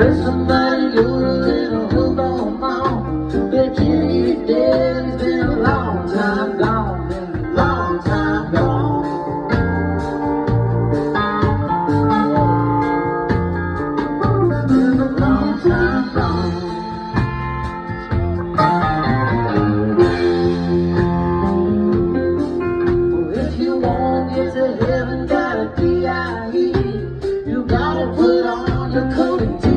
Heard somebody yodeling a hook on mom. Bet you he's dead, it's been a long time gone, been a long time gone. It's been a long time gone. Well, if you won't get to heaven, gotta DIE. You gotta put on your coat and